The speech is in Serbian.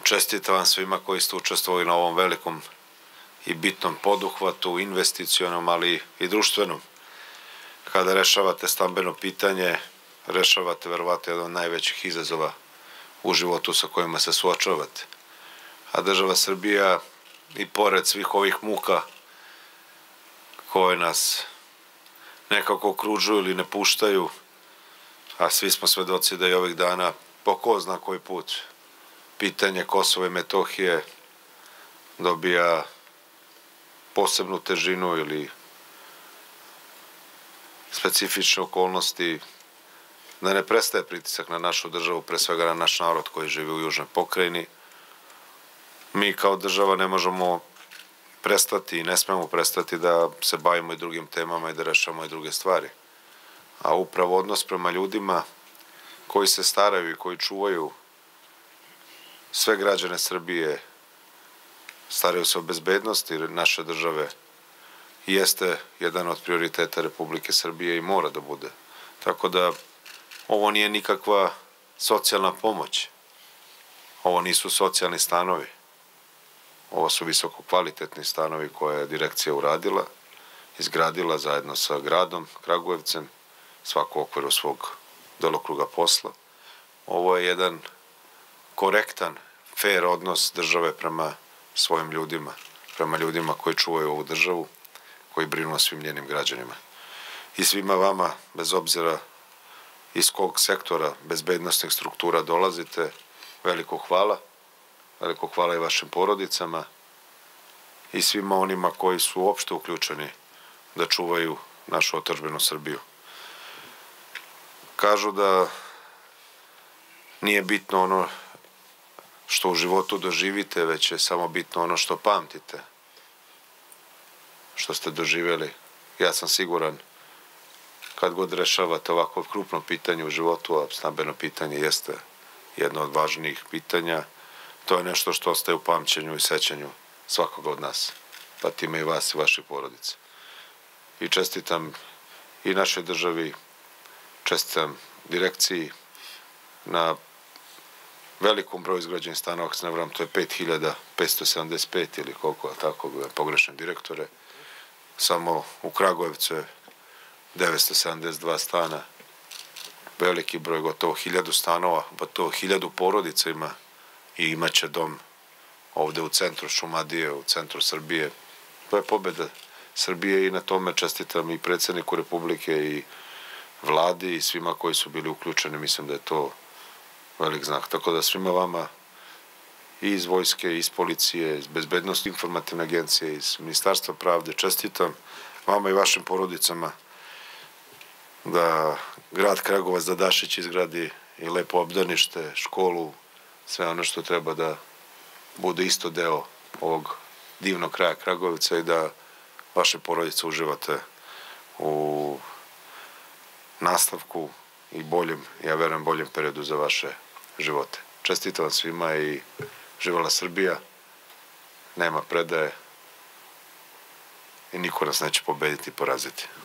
Čestitam vam svima koji ste učestvovali na ovom velikom i bitnom poduhvatu, investicionom, ali i društvenom. Kada rešavate stambeno pitanje, rešavate verovatno jedan od najvećih izazova u životu sa kojima se suočavate. A država Srbija, i pored svih ovih muka koje nas nekako okružuju ili ne puštaju, a svi smo svedoci da je ovih dana po ko zna koji put pitanje Kosova i Metohije dobija posebnu težinu ili specifične okolnosti, da ne prestaje pritisak na našu državu, pre svega na naš narod koji živi u južnoj pokrajini. Mi kao država ne možemo prestati i ne smemo prestati da se bavimo i drugim temama i da rešavamo i druge stvari. A upravo odnos prema ljudima koji se staraju i koji čuvaju sve građane Srbije, staraju se o bezbednosti naše države, jeste jedan od prioriteta Republike Srbije i mora da bude. Tako da ovo nije nikakva socijalna pomoć. Ovo nisu socijalni stanovi. Ovo su visoko kvalitetni stanovi koje je direkcija uradila, izgradila zajedno sa gradom Kragujevcem, svako u okviru svog delokruga posla. Ovo je jedan korektan, fair odnos države prema svojim ljudima, prema ljudima koji čuvaju ovu državu, koji brinu o svim njenim građanima. I svima vama, bez obzira iz kog sektora bezbednostnih struktura dolazite, veliko hvala. Veliko hvala i vašim porodicama i svima onima koji su uopšte uključeni da čuvaju našu otadžbinu Srbiju. Kažu da nije bitno ono što u životu doživite, već je samo bitno ono što pamtite, što ste doživjeli. Ja sam siguran, kad god rešavate ovako krupno pitanje u životu, a stambeno pitanje jeste jedno od važnijih pitanja, to je nešto što ostaje u pamćenju i sećanju svakoga od nas, pa time i vas i vaših porodica. I čestitam i našoj državi, čestitam direkciji na velikom broju izgrađenih stanova, ako se ne varam, to je 5575 ili koliko, tako, pogrešne direktore. Samo u Kragujevcu je 972 stana, veliki broj, gotovo 1000 stanova, gotovo 1000 porodica ima i imaće dom ovde u centru Šumadije, u centru Srbije. To je pobeda Srbije i na tome čestitam i predsjedniku Republike i vladi i svima koji su bili uključeni. Mislim da je to velik znak. Tako da svima vama i iz vojske, i iz policije, iz Bezbednosti informativne agencije, iz Ministarstva pravde čestitam vama i vašim porodicama da grad Kragujevac, da Dašić izgradi i lepo obdanište, školu, sve ono što treba da bude isto deo ovog divnog kraja Kragujevca i da vaše porodice uživate u nastavku i boljem, ja verujem, boljem periodu za vaše živote. Čestitam vam svima i živela Srbija, nema predaje i niko nas neće pobediti i poraziti.